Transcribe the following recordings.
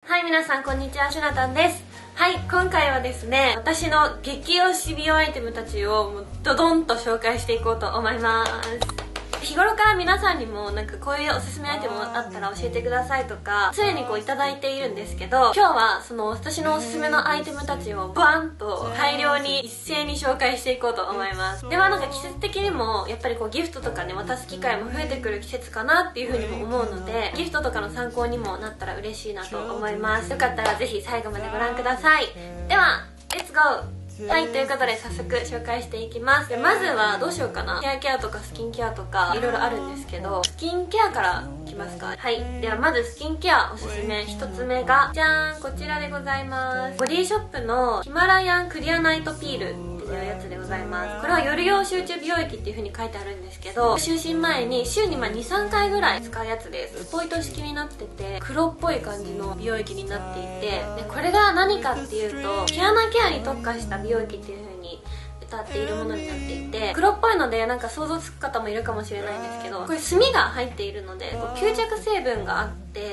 はい、皆さんこんにちは、しなたんです。はい、今回はですね、私の激推し美容アイテムたちをもうドドンと紹介していこうと思います。日頃から皆さんにもなんかこういうおすすめアイテムあったら教えてくださいとか常にこういただいているんですけど、今日はその私のおすすめのアイテムたちをバンと大量に一斉に紹介していこうと思います。ではなんか季節的にもやっぱりこうギフトとかね渡す機会も増えてくる季節かなっていう風にも思うので、ギフトとかの参考にもなったら嬉しいなと思います。よかったらぜひ最後までご覧ください。ではレッツゴー。はい、ということで早速紹介していきます。でまずはどうしようかな。ヘアケアとかスキンケアとかいろいろあるんですけど、スキンケアからいきますか。はい、ではまずスキンケアおすすめ1つ目がじゃーん、こちらでございます。ボディショップのヒマラヤンクリアナイトピールっていうやつでございます。これは夜用集中美容液っていう風に書いてあるんですけど、就寝前に週に23回ぐらい使うやつです。スポイト式になってて黒っぽい感じの美容液になっていて、でこれが何かっていうと毛穴ケアに特化した美容液っていう風に歌っているものになっていて、黒っぽいのでなんか想像つく方もいるかもしれないんですけど、これ炭が入っているのでこう吸着成分があって、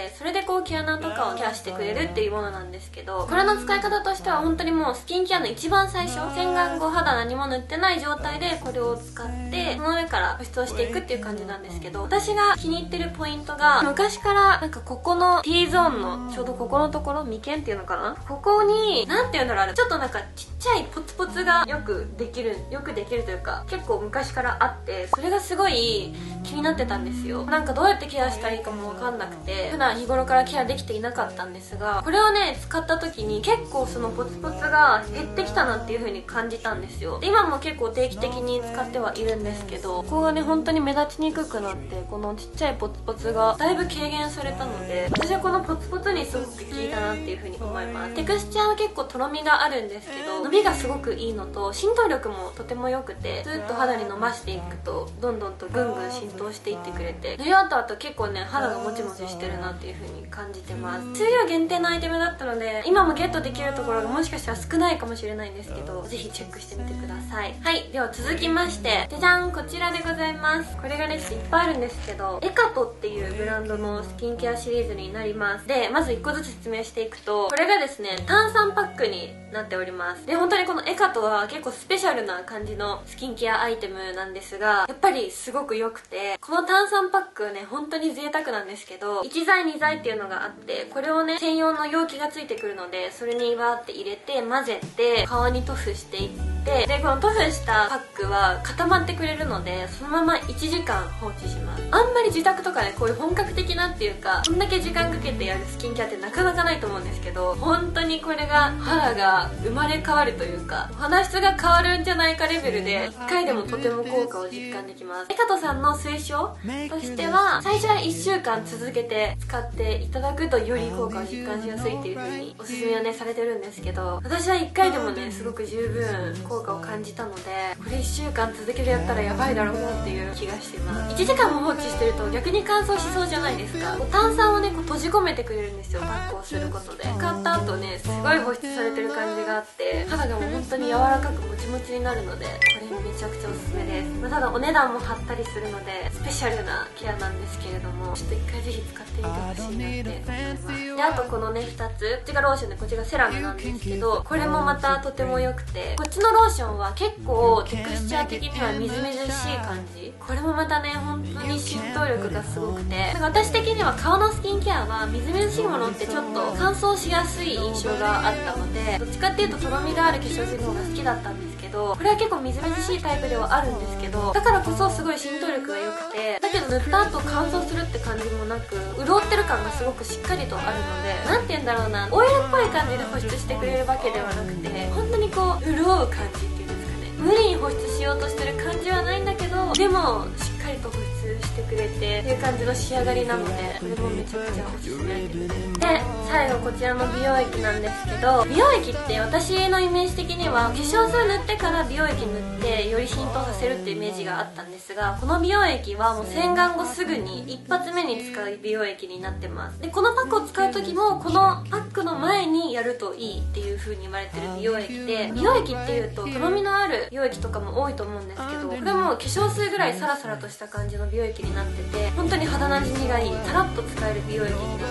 それでこう毛穴とかをケアしてくれるっていうものなんですけど、これの使い方としては本当にもうスキンケアの一番最初、洗顔後肌何も塗ってない状態でこれを使ってその上から保湿をしていくっていう感じなんですけど、私が気に入ってるポイントが昔からなんかここの T ゾーンのちょうどここのところ、眉間っていうのかな、ここになんていうんだろう、ちょっとなんかちっちゃいポツポツがよくできるというか結構昔からあって、それがすごい気になってたんですよ。なんかどうやってケアしたらいいかもわかんなくて普段日頃からケアできていなかったんですが、これをね使った時に結構そのポツポツが減ってきたなっていう風に感じたんですよ。で今も結構定期的に使ってはいるんですけど、ここがね本当に目立ちにくくなって、このちっちゃいポツポツがだいぶ軽減されたので、私はこのポツポツにすごく効いたなっていう風に思います。テクスチャーは結構とろみがあるんですけど、伸びがすごくいいのと浸透力もとても良くて、ずっと肌に伸ばしていくとどんどんとぐんぐん浸透していってくれて、塗り終わった後結構ね肌がもちもちしてるなっていう風に感じてます。数量限定のアイテムだったので今もゲットできるところがもしかしたら少ないかもしれないんですけど、ぜひチェックしてみてください。はい、では続きましてじゃじゃん、こちらでございます。これがですねいっぱいあるんですけど、エカトっていうブランドのスキンケアシリーズになります。でまず1個ずつ説明していくと、これがですね炭酸パックになっております。で本当にこのエカトは結構スペシャルな感じのスキンケアアイテムなんですが、やっぱりすごく良くて、この炭酸パックね本当に贅沢なんですけど、1剤2剤っていうのがあって、これをね専用の容器がついてくるので、それにバーって入れて混ぜて顔に塗布していって、でこの塗布したパックは固まってくれるのでそのまま1時間放置します。あんまり自宅とかでこういう本格的なっていうかこんだけ時間かけてやるスキンケアってなかなかないと思うんですけど、本当にこれが肌が生まれ変わるというか肌質が変わるんじゃないかレベルで1回でもとても効果を実感できます。エカトさんの推奨としては最初は1週間続けて使っていただくとより効果を実感しやすいっていう風におすすめはねされてるんですけど、私は1回でもねすごく十分効果を感じたので、これ1週間続けてやったらやばいだろうなっていう気がしてます。1時間も放置してると逆に乾燥しそうじゃないですか。炭酸をねこう閉じ込めてくれるんですよ、パックをすることで。使った後ねすごい保湿されてる感じがあって肌がもう本当に柔らかくもちもちになるので、これめちゃくちゃおすすめです。ただお値段も張ったりするのでスペシャルなケアなんですけれども、ちょっと1回ぜひ使ってみてほしいなって思います。であとこのね2つ、こっちがローションでこっちがセラムなんですけど、これもまたとても良くて、こっちのローションは結構テクスチャー的にはみずみずしい感じ、これもまたね本当に浸透力がすごくて、なんか私的には顔のスキンケアはみずみずしいものってちょっと乾燥しやすい印象があったので、どっちかっていうととろみがある化粧水の方が好きだったんですけど、これは結構みずみずしいタイプではあるんですけど、だからこそすごい浸透力が良くて、だけど塗った後乾燥するって感じもなく潤ってる感がすごくしっかりとあるので、なんて言うんだろうな、オイルっぽい感じで保湿してくれるわけではなくて、本当にこう潤う感じっていうんですかね、無理に保湿しようとしてる感じはないんだけど、でもしっかりと保湿してくれてっていう感じの仕上がりなので、これもめちゃくちゃおすすめアイテムです。で最後こちらの美容液なんですけど、美容液って私のイメージ的には化粧水塗ってから美容液塗ってより浸透させるっていうイメージがあったんですが、この美容液はもう洗顔後すぐに一発目に使う美容液になってます。でこのパックを使う時もこのパックの前にやるといいっていう風に言われてる美容液で、美容液っていうととろみのある美容液とかも多いと思うんですけど、これも化粧水ぐらいサラサラとした感じの美容液になってて、本当に肌なじみがいいサラッと使える美容液になってます。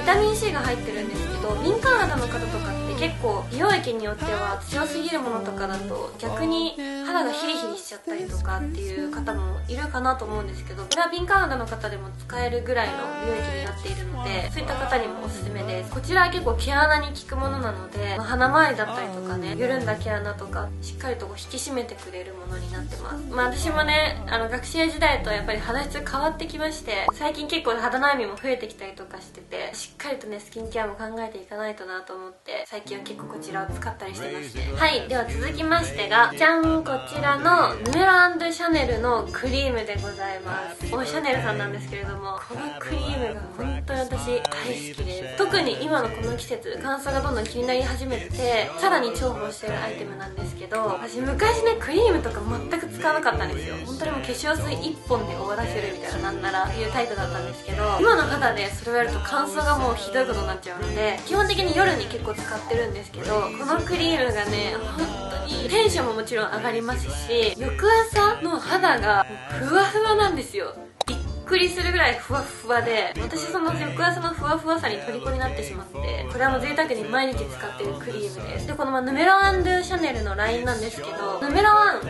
ビタミン C が入ってるんですけど、敏感肌の方とかって結構美容液によっては強すぎるものとかだと逆に肌がヒリヒリしちゃったりとかっていう方もいるかなと思うんですけど、これは敏感肌の方でも使えるぐらいの美容液になっているので、そういった方にもおすすめです。こちらは結構毛穴に効くものなので、鼻周りだったりとかね、緩んだ毛穴とかしっかりと引き締めてくれるものになってます。私もね、学生時代とやっぱり肌質変わってきまして、最近結構肌悩みも増えてきたりとかしてて、しっかりとねスキンケアも考えていかないとなと思って、最近は結構こちらを使ったりしてますね。はい、では続きましてが、じゃん、こちらのヌメロ&シャネルのクリームでございます。シャネルさんなんですけれども、このクリームが本当に私大好きです。特に今のこの季節、乾燥がどんどん気になり始めてて、さらに重宝しているアイテムなんですけど、私昔ねクリームとか全く使わなかったんですよ。本当にもう化粧水1本で終わらせるみたいな、なんならいうタイプだったんですけど、今の肌でそれをやると乾燥がもうひどいことになっちゃうので、基本的に夜に結構使ってるんですけど、このクリームがね本当にテンションももちろん上がりますし、翌朝の肌がふわふわなんですよ。びっくりするぐらいふわふわで、私その翌朝のふわふわさに虜になってしまって、これはもう贅沢に毎日使っているクリームです。で、このヌメロ&シャネルのラインなんですけど、ヌメロ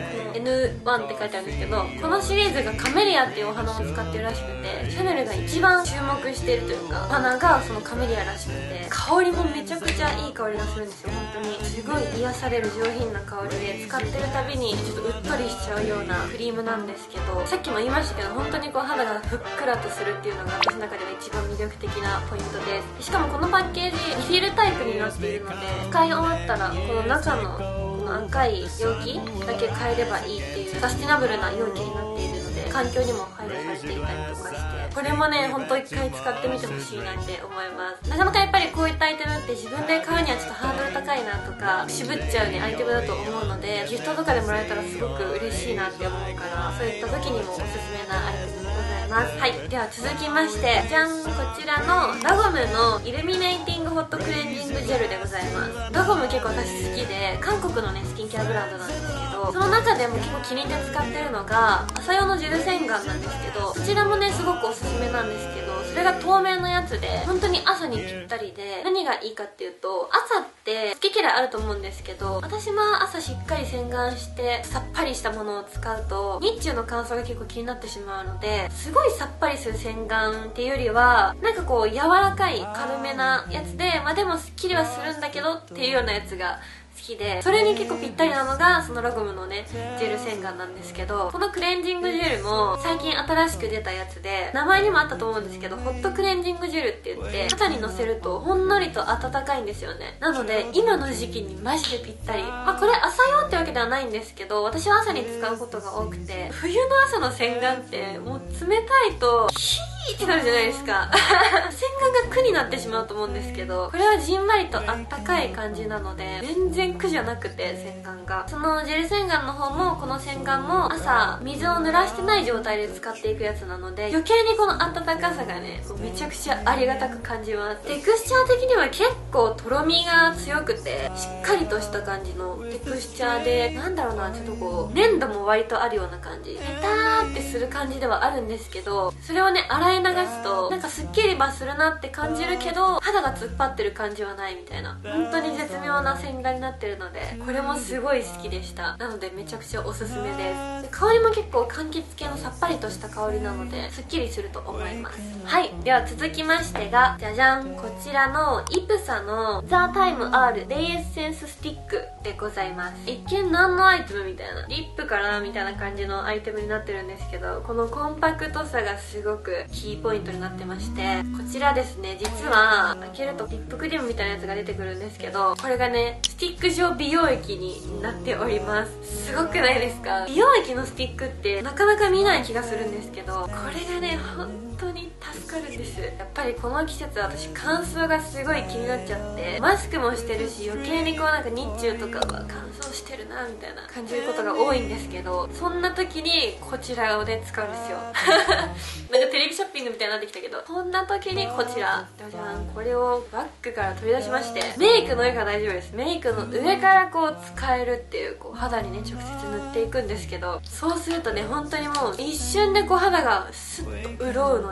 1、N1 って書いてあるんですけど、このシリーズがカメリアっていうお花を使ってるらしくて、シャネルが一番注目しているというか、お花がそのカメリアらしくて、香りもめちゃくちゃいい香りがするんですよ。本当にすごい癒される上品な香りで、使ってるたびにちょっとうっとりしちゃうようなクリームなんですけど、さっきも言いましたけど、本当にこう肌がふっくらとするっていうのが私の中では一番魅力的なポイントです。しかもこのパッケージリフィルタイプになっているので、使い終わったらこの中のこの赤い容器だけ変えればいいっていうサスティナブルな容器になっているので、環境にも配慮されていたりとかして、これもね本当一回使ってみてほしいなって思います。なかなかやっぱりこういったアイテムって自分で買うにはちょっとハードル高いなとか渋っちゃうねアイテムだと思うので、ギフトとかでもらえたらすごく嬉しいなって思うから、そういった時にもおすすめなアイテムでございます。はい、では続きまして、じゃん、こちらのラゴムのイルミネイティングホットクレンジングジェルでございます。ラゴム結構私好きで、韓国のねスキンケアブランドなんですけど、その中でも結構気に入って使ってるのが朝用のジェル洗顔なんですけど、こちらもねすごくおすすめなんですけど、それが透明のやつで本当に朝にぴったりで、何がいいかっていうと、朝って好き嫌いあると思うんですけど、私は朝しっかり洗顔してさっぱりしたものを使うと日中の乾燥が結構気になってしまうので、すごいさっぱりする洗顔っていうよりはなんかこう柔らかい軽めなやつで、でもすっきりはするんだけどっていうようなやつが好きで、それに結構ぴったりなのがそのラゴムのねジェル洗顔なんですけど、このクレンジングジェルも最近新しく出たやつで、名前にもあったと思うんですけど、ホットクレンジングジェルって言って、肩にのせるとほんのりと温かいんですよね。なので今の時期にマジでぴったり。これ朝用ってわけではないんですけど、私は朝に使うことが多くて、冬の朝の洗顔ってもう冷たいとヒーってなるじゃないですか洗顔が苦になってしまうと思うんですけど、これはじんわりとあったかい感じなので全然苦じゃなくて、洗顔がそのジェル洗顔の方もこの洗顔も朝水を濡らしてない状態で使っていくやつなので、余計にこの温かさがねめちゃくちゃありがたく感じます。テクスチャー的には結構とろみが強くてしっかりとした感じのテクスチャーで、なんだろうな、ちょっとこう粘度も割とあるような感じ、ペターってする感じではあるんですけど、それをね洗い流すとなんかすっきりはするなって感じるけど肌が突っ張ってる感じはないみたいな、本当に絶妙な洗顔になってるので、これもすごい好きでした。なのでめちゃくちゃおすすめです。香りも結構柑橘系のさっぱりとした香りなのですっきりすると思います。はい、では続きましてが、じゃじゃん、こちらのイプサのザ・タイム R デイエッセンススティックでございます。一見何のアイテムみたいな、リップかなみたいな感じのアイテムになってるんですけど、このコンパクトさがすごくキーポイントになってまして、こちらですね、実は開けるとリップクリームみたいなやつが出てくるんですけど、これがねスティック状美容液になっております。すごくないですか？美容液のスティックってなかなか見ない気がするんですけど、これがね本当に助かるんです。やっぱりこの季節私乾燥がすごい気になっちゃって、マスクもしてるし余計にこうなんか日中とかは乾燥してるなみたいな感じることが多いんですけど、そんな時にこちらをね使うんですよなんかテレビショッピングみたいになってきたけど、そんな時にこちらじゃじゃん、これをバッグから取り出しまして、メイクの上が大丈夫です。メイクの上からこう使えるっていう、こう肌にね直接塗っていくんですけど、そうするとね本当にもう一瞬でこう肌がスッと潤うので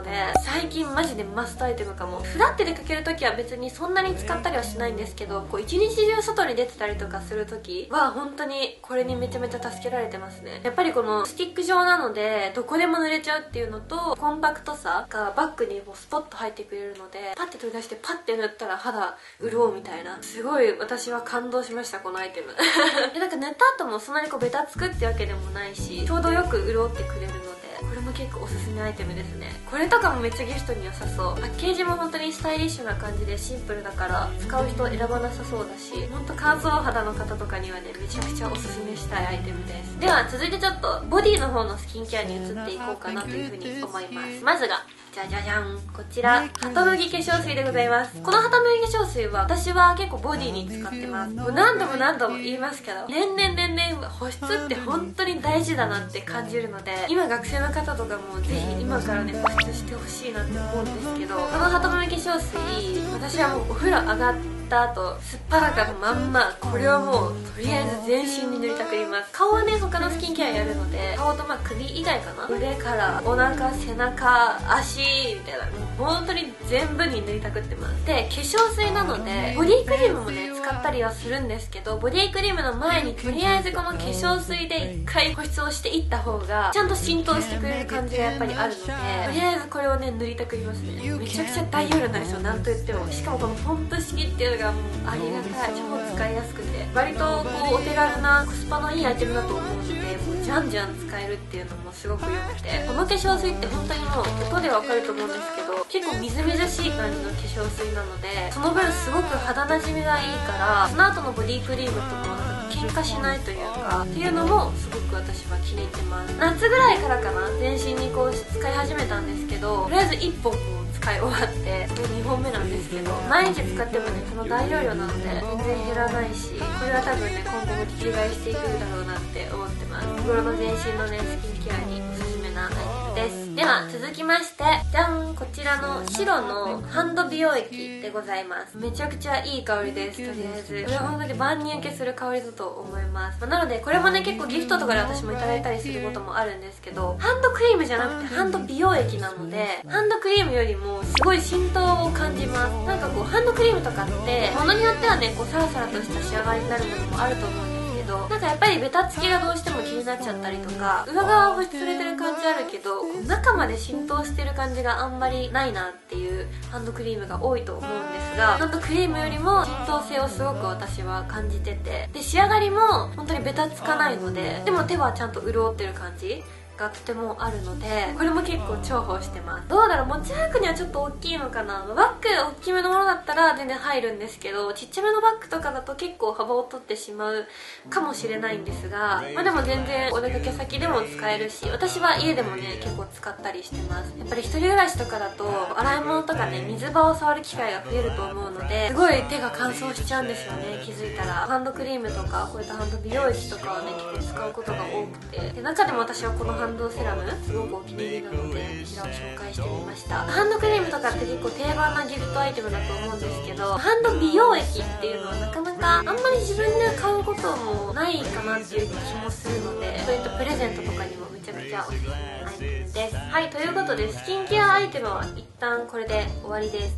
最近マジでマストアイテムかも。ふらって出かけるときは別にそんなに使ったりはしないんですけど、こう一日中外に出てたりとかするときは本当にこれにめちゃめちゃ助けられてますね。やっぱりこのスティック状なのでどこでも塗れちゃうっていうのと、コンパクトさがバッグにもスポッと入ってくれるので、パッて取り出してパッて塗ったら肌潤うみたいな、すごい私は感動しました、このアイテム。でなんか塗った後もそんなにこうベタつくってわけでもないし、ちょうどよく潤ってくれるので、これも結構おすすめアイテムですね。これとかもめっちゃギフトに良さそう。パッケージも本当にスタイリッシュな感じでシンプルだから使う人選ばなさそうだし、本当乾燥肌の方とかにはね、めちゃくちゃおすすめしたいアイテムです。では続いてちょっとボディの方のスキンケアに移っていこうかなというふうに思います。まずがじゃじゃじゃん、こちらハトムギ化粧水でございます。このハトムギ化粧水は私は結構ボディに使ってます。もう何度も言いますけど、年々保湿って本当に大事だなって感じるので、今学生の方とかもぜひ今からね保湿してほしいなって思うんですけど、このハトムギ化粧水、私はもうお風呂上がった後すっぱだかのまんま、これはもうとりあえず全身に塗りたくります。顔はね他のスキンケアやるので、顔と首以外かな、腕からお腹、背中、足みたいな、もう本当に全部に塗りたくってます。で化粧水なのでボディクリームもね使ったりはするんですけど、ボディクリームの前にとりあえずこの化粧水で一回保湿をしていった方がちゃんと浸透してくれる感じがやっぱりあるので、とりあえずこれをね塗りたくりますね。めちゃくちゃ大容量なんですよ、なんと言っても。しかもこのポンプ式っていうのがもうありがたい、超使いやすくて割とこうお手軽なコスパのいいアイテムだと思うので、もうじゃんじゃん使えるっていうのもすごく良くて、この化粧水って本当にもう音でわかると思うんですけど、結構みずみずしい感じの化粧水なので、その分すごく肌なじみがいいから、その後のボディクリームとも喧嘩しないというかっていうのもすごく私は気に入ってます。夏ぐらいからかな、全身にこう使い始めたんですけど、とりあえず1本こう使い終わって、これ2本目なんですけど、毎日使ってもねこの大容量なので全然減らないし、これは多分ね今後もリピート買いしていくんだろうなって思ってます。日頃の全身のねスキンケアにおすすめなアイテムです。では続きまして、じゃん、こちらの白のハンド美容液でございます。めちゃくちゃいい香りです。とりあえずこれは本当に万人受けする香りだと思います。なのでこれもね結構ギフトとかで私もいただいたりすることもあるんですけど、ハンドクリームじゃなくてハンド美容液なので、ハンドクリームよりもすごい浸透を感じます。なんかこうハンドクリームとかって物によってはねこうサラサラとした仕上がりになるものもあると思うんですけど、なんかやっぱりベタつきがどうしても気になっちゃったりとか、裏側は保湿されてる感じあるけど中まで浸透してる感じがあんまりないなっていうハンドクリームが多いと思うんですが、ハンドクリームよりも浸透性をすごく私は感じてて、で仕上がりも本当にベタつかないので、でも手はちゃんと潤ってる感じがとてもあるので、これも結構重宝してます。どうだろう、持ち運ぶにはちょっと大きいのかな。バッグ大きめのものだったら全然入るんですけど、ちっちゃめのバッグとかだと結構幅を取ってしまうかもしれないんですが、まあでも全然お出かけ先でも使えるし、私は家でもね結構使ったりしてます。やっぱり一人暮らしとかだと洗い物とかね水場を触る機会が増えると思うので、すごい手が乾燥しちゃうんですよね、気づいたら。ハンドクリームとかこういったハンド美容液とかはね結構使うことが多くて、で中でも私はこのハンドセラムすごくお気に入りなのでこちらを紹介してみました。ハンドクリームとかって結構定番なギフトアイテムだと思うんですけど、ハンド美容液っていうのはなかなかあんまり自分で買うこともないかなっていう気もするので、そういったプレゼントとかにもめちゃくちゃおすすめなアイテムです。はい、ということでスキンケアアイテムは一旦これで終わりです。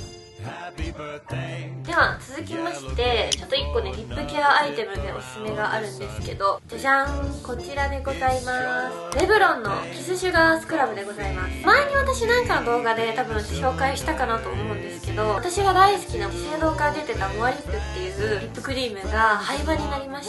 では続きまして、ちょっと1個ねリップケアアイテムでおすすめがあるんですけど、じゃじゃん、こちらでございます。レブロンのキスシュガースクラブでございます。前に私なんかの動画で多分紹介したかなと思うんですけど、私が大好きな資生堂から出てたモアリップっていうリップクリームが廃盤になりまして、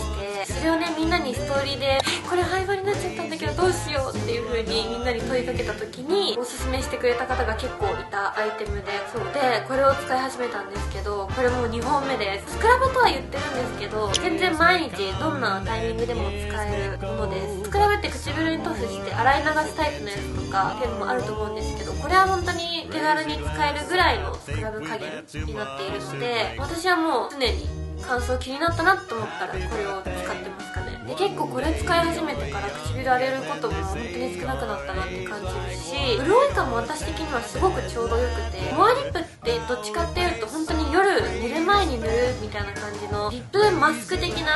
それをねみんなにストーリーでこれ廃盤になっちゃったんだけどどうしようっていう風にみんなに問いかけた時におすすめしてくれた方が結構いたアイテムで、そうでこれを使い始めたんですけど、これもう2本目です。スクラブとは言ってるんですけど全然毎日どんなタイミングでも使えるものです。スクラブって唇に塗布して洗い流すタイプのやつとかっていうのもあると思うんですけど、これは本当に手軽に使えるぐらいのスクラブ加減になっているので、私はもう常に乾燥気になったなと思ったらこれを使ってますかね。で結構これ使い始めてから唇荒れることも本当に少なくなったなって感じるし、潤い感も私的にはすごくちょうどよくて、モアリップってどっちかっていうと本当に夜寝る前に塗るみたいな感じのリップマスク的な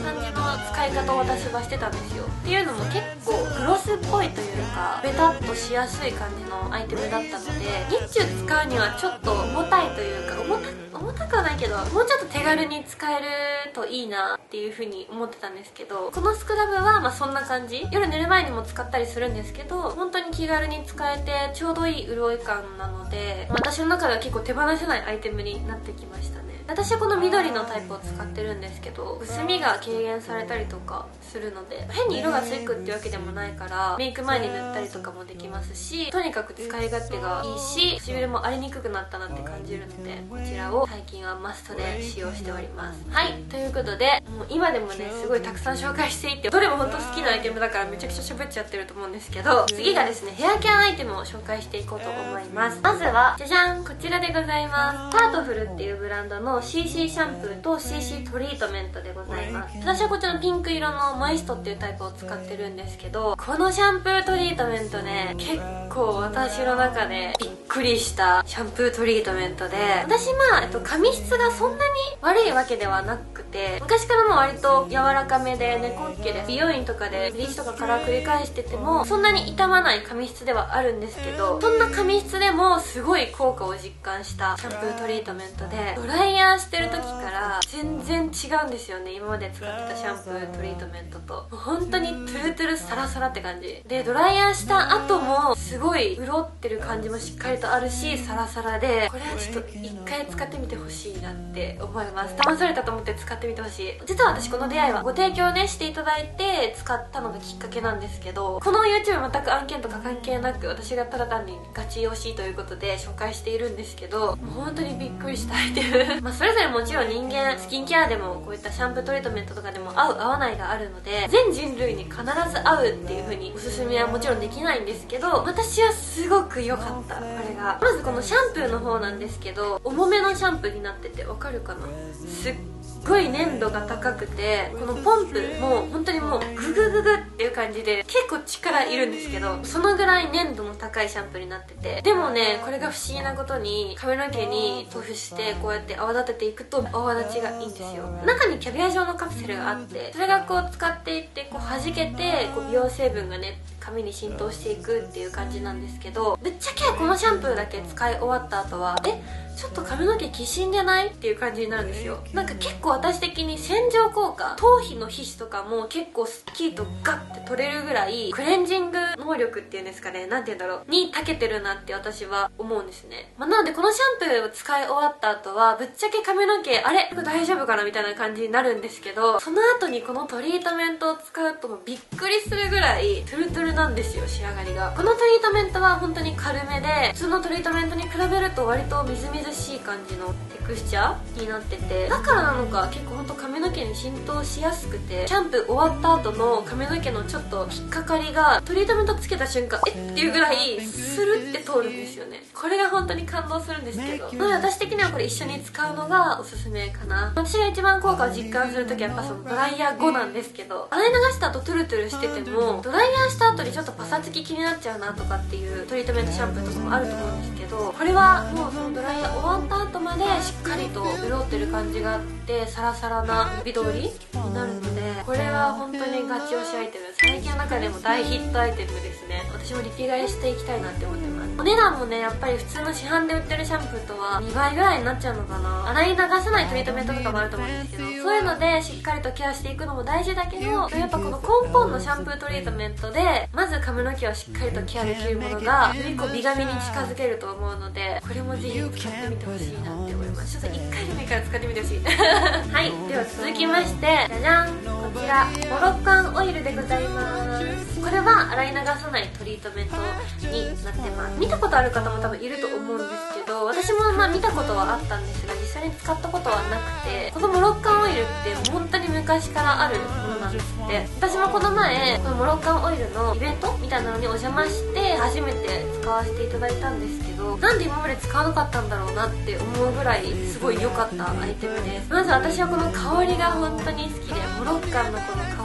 感じの使い方を私はしてたんですよ。っていうのも結構グロスっぽいというかベタっとしやすい感じのアイテムだったので、日中使うにはちょっと重たいというか重たくはないけど、もうちょっと手軽に使えるといいなっていう風に思ってたんですけど、このスクラブはまあそんな感じ。夜寝る前にも使ったりするんですけど、本当に気軽に使えてちょうどいい潤い感なので、私の中では結構手放せないアイテムになってきましたね。私はこの緑のタイプを使ってるんですけど、薄みが軽減されたりとかするので、変に色がついくってわけでもないからメイク前に塗ったりとかもできますし、とにかく使い勝手がいいし、唇も荒れにくくなったなって感じるので、こちらを最近はマストで使用しております。はい、ということで、もう今でもねすごいたくさん紹介していて、どれも本当好きなアイテムだからめちゃくちゃ喋っちゃってると思うんですけど、次がですねヘアケアアイテムを紹介していこうと思います。まずはじゃじゃん、こちらでございます。タートフルっていうブランドの CC シャンプーと CC トリートメントでございます。私はこちらのピンク色のモイストっていうタイプを使ってるんですけど、このシャンプートリートメントね、結構私の中でびっくりしたシャンプートリートメントで、私髪質がそんなに悪いわけではなくて、昔からも割と柔らかめで猫っ毛で、美容院とかでブリーチとかから繰り返しててもそんなに傷まない髪質ではあるんですけど、そんな髪質でもすごい効果を実感したシャンプートリートメントで、ドライヤーしてる時から全然違うんですよね、今まで使ってたシャンプートリートメントと。本当にトゥルトゥルサラサラって感じで、ドライヤーした後もすごい潤ってる感じもしっかりとあるし、サラサラで、これはちょっと一回使ってみてほしいなって思います。騙されたと思って使ってみてほしい。実は私この出会いはご提供ねしていただいて使ったのがきっかけなんですけど、この YouTube 全く案件とか関係なく、私がただ単にガチ推しということで紹介しているんですけど、もう本当にびっくりしたアイテムまあそれぞれもちろん人間スキンケアでもこういったシャンプートリートメントとかでも合う合わないがあるので、全人類に必ず合うっていう風におすすめはもちろんできないんですけど、私はすごく良かった。これがまずこのシャンプーの方なんですけど、重めのシャンプーになってて、わかるかな、すっごい粘度が高くて、このポンプも本当にもうググググっていう感じで結構力いるんですけど、そのぐらい粘度の高いシャンプーになってて、でもねこれが不思議なことに髪の毛に塗布してこうやって泡立てていくと泡立ちがいいんですよ。中にキャビア状のカプセルがあって、それがこう使っていってこう弾けて、こう美容成分がね髪に浸透していくっていう感じなんですけど、ぶっちゃけこのシャンプーだけ使い終わった後はちょっと髪の毛きしんでないっていう感じになるんですよ。なんか結構私的に洗浄効果、頭皮の皮脂とかも結構スッキリとガッて取れるぐらいクレンジング能力っていうんですかね、なんて言うんだろうに長けてるなって私は思うんですね。なのでこのシャンプーを使い終わった後はぶっちゃけ髪の毛あれこれ大丈夫かなみたいな感じになるんですけど、その後にこのトリートメントを使うともうびっくりするぐらいトゥルトゥルなんですよ、仕上がりが。このトリートメントは本当に軽めで、普通のトリートメントに比べると割とみずみずしい感じのテクスチャーになってて、だからなのか結構ほんと髪の毛に浸透しやすくて、シャンプー終わった後の髪の毛のちょっと引っかかりがトリートメントつけた瞬間っていうぐらいスルって通るんですよね。これが本当に感動するんですけど、なので私的にはこれ一緒に使うのがおすすめかな。私が一番効果を実感するときはやっぱそのドライヤー後なんですけど、洗い流した後トゥルトゥルしててもドライヤーした後にちょっとパサつき気になっちゃうなとかっていうトリートメントシャンプーとかもあると思うんですけど、これはもうそのドライヤー終わった後までしっかりと潤ってる感じがあってサラサラな美通りになるので、これは本当にガチ推しアイテム、最近の中でも大ヒットアイテムですね。私もリピ買いしていきたいなって思ってます。お値段もねやっぱり普通の市販で売ってるシャンプーとは2倍ぐらいになっちゃうのかな。洗い流さないトリートメントとかもあると思うんですけど、そういうのでしっかりとケアしていくのも大事だけど、やっぱこの根本のシャンプートリートメントでまず髪の毛をしっかりとケアできるものがよりこう美髪に近づけると思うので、これもぜひ使ってみてほしいなって思います。ちょっと1回でもいいから使ってみてほしいはい、では続きましてじゃじゃん、こちらモロッカンオイルでございます。これは洗い流さないトリートメントになってます。見たことある方も多分いると思うんですけど、私も見たことはあったんですが実際に使ったことはなくて、このモロッカンオイルって本当に昔からあるものなんですって。私もこの前このモロッカンオイルのイベントみたいなのにお邪魔して初めて使わせていただいたんですけど、なんで今まで使わなかったんだろうなって思うぐらいすごい良かったアイテムです。まず私はこの香りが本当に好きで、モロッカンのこの香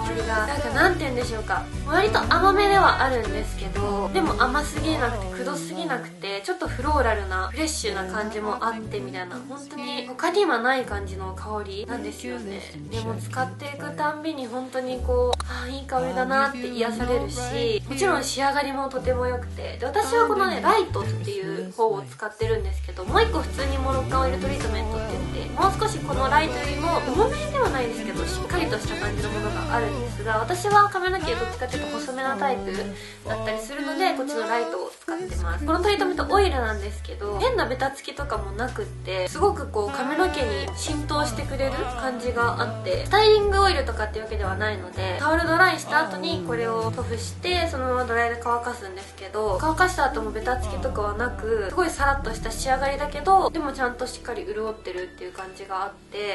香りがなんかなんて言うんでしょうか、割と甘めではあるんですけど、でも甘すぎなくてくどすぎなくて、ちょっとフローラルなフレッシュな感じもあってみたいな、本当に他にはない感じの香りなんですよね。でも使っていくたんびに本当にこう、いい香りだなって癒されるし、もちろん仕上がりもとても良くて、で私はこのねライトっていう方を使ってるんですけど、もう一個普通にモロッカンオイルトリートメントって言って、もう少しこのライトよりも重めではないですけどしっかりとした感じのものがあるんですが、私は髪の毛どっちかっていうと細めなタイプだったりするので、こっちのライトを使ってます。このトリートメントオイルなんですけど、変なベタつきとかもなくって、すごくこう髪の毛に浸透してくれる感じがあって、スタイリングオイルとかっていうわけではないので、タオルドライした後にこれを塗布してそのままドライで乾かすんですけど、乾かした後もベタつきとかはなく、すごいサラッとした仕上がりだけど、でもちゃんとしっかり潤ってるっていう感じがあって、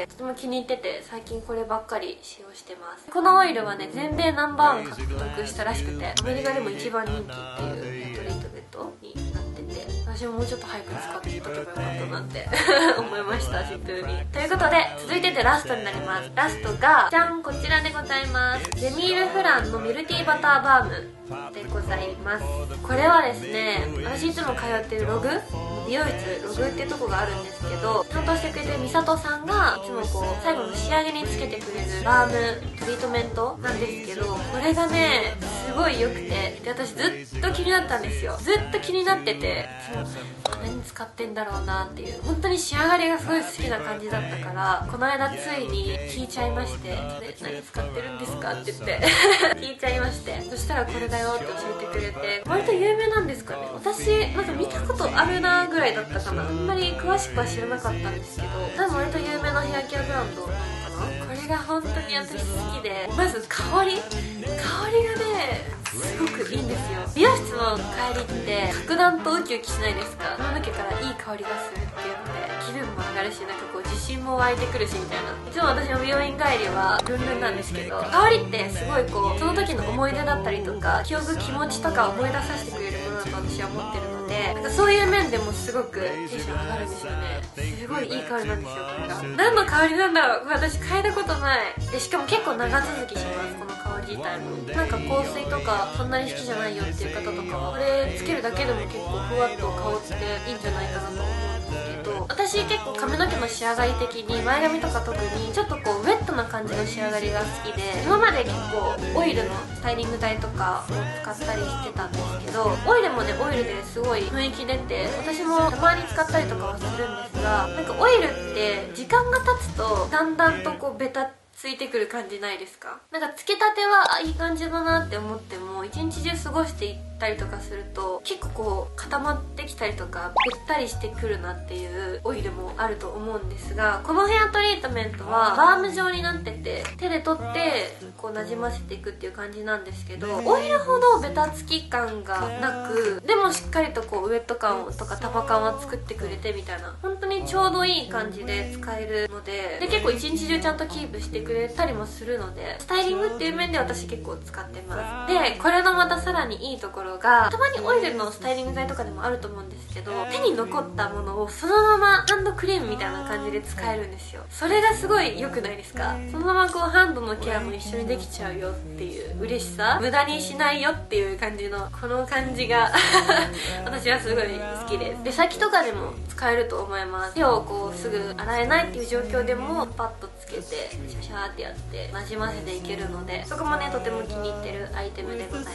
とても気に入ってて、最近こればっかり使用してます。このオイルはね全米ナンバー1獲得したらしくて、アメリカでも一番人気っていうトリートメントになってて、私ももうちょっと早く使っていただけばよかったなって思いました、シンプルに。ということで続いてでラストになります。ラストがじゃん、こちらでございます。ゼミール・フランのミルティーバターバームでございます。これはですね、私いつも通ってるログ美容室ログっていうとこがあるんですけど、担当してくれてる美里さんがいつもこう最後の仕上げにつけてくれるバームトリートメントなんですけど、これがねすごい良くて、で私ずっと気になったんですよ。ずっと気になってて、いつも何使ってんだろうなっていう、本当に仕上がりがすごい好きな感じだったから、この間ついに聞いちゃいまして、それ何使ってるんですかって言って聞いちゃいまして、そしたらこれだよって教えてくれて、割と有名なんですかね。私なんか見たことあるなぐらいだったかな。あんまり詳しくは知らなかったんですけど、多分割と有名なヘアケアブランドなのかな。これが本当に私好きで、まず香りがねすごくいいんですよ。美容室の帰りって格段とウキウキしないですか。髪の毛からいい香りがするっていうので気分も上がるし、なんかこう自信も湧いてくるしみたいな。いつも私の美容院帰りはルンルンなんですけど、香りってすごいこうその時の思い出だったりとか気持ちとか思い出させてくれるものだと私は思ってるので、なんかそういう面でもすごくテンション上がるんですよね。すごいいい香りなんですよ。これが何の香りなんだろう。私嗅いだことないで、しかも結構長続きします。この香り自体もなんか香水とかそんなに好きじゃないよっていう方とかはこれつけるだけでも結構ふわっと香っていいんじゃないかなと思うんですけど、私結構髪の毛の仕上がり的に前髪とか特にちょっとこうウェットな感じの仕上がりが好きで、今まで結構オイルのスタイリング剤とかを使ったりしてたんですけど、オイルもねオイルですごい雰囲気出て、私もたまに使ったりとかはするんですが、なんかオイルって時間が経つとだんだんとこうベタついてくる感じないですか。なんかつけたてはいい感じだなって思っても一日中過ごしていったりとかすると結構こう固まってきたりとかべったりしてくるなっていうオイルもあると思うんですが、このヘアトリートメントはバーム状になってて手で取ってこうなじませていくっていう感じなんですけど、オイルほどベタつき感がなく、でもしっかりとこうウエット感とか束感は作ってくれてみたいな、本当にちょうどいい感じで使えるので、結構一日中ちゃんとキープしてくれたりもするので、スタイリングっていう面で私結構使ってます。でこれのまたさらにいいところが、たまにオイルのスタイリング剤とかでもあると思うんですけど、手に残ったものをそのままハンドクリームみたいな感じで使えるんですよ。それがすごい良くないですか。そのままこうハンドのケアも一緒にできちゃうよっていう嬉しさ、無駄にしないよっていう感じのこの感じが私はすごい好きです。出先とかでも使えると思います。手をこうすぐ洗えないっていう状況でもパッとつけてシャシャーってやってなじませていけるので、そこもねとても気に入ってるアイテムでございます。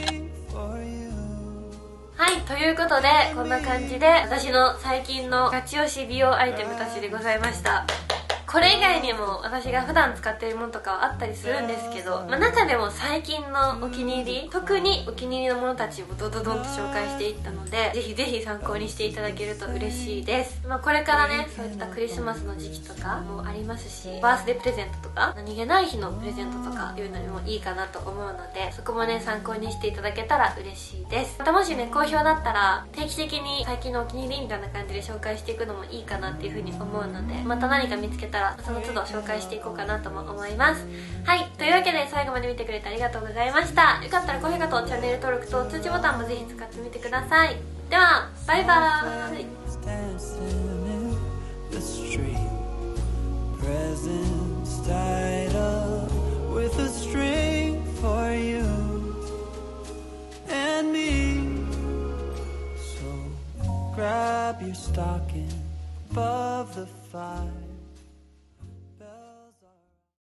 はい、ということでこんな感じで私の最近のガチ推し美容アイテムたちでございました。これ以外にも私が普段使っているものとかはあったりするんですけど、中でも最近のお気に入り、特にお気に入りのものたちをドドドンと紹介していったので、ぜひぜひ参考にしていただけると嬉しいです。これからねそういったクリスマスの時期とかもありますし、バースデープレゼントとか何気ない日のプレゼントとかいうのにもいいかなと思うので、そこもね参考にしていただけたら嬉しいです。またもしね好評だったら定期的に最近のお気に入りみたいな感じで紹介していくのもいいかなっていう風に思うので、また何か見つけたらその都度紹介していこうかなとも思います。はい、というわけで最後まで見てくれてありがとうございました。よかったら高評価とチャンネル登録と通知ボタンもぜひ使ってみてください。ではバイバーイ。Presents tied up with a string for you and me. So grab your stocking above the fire.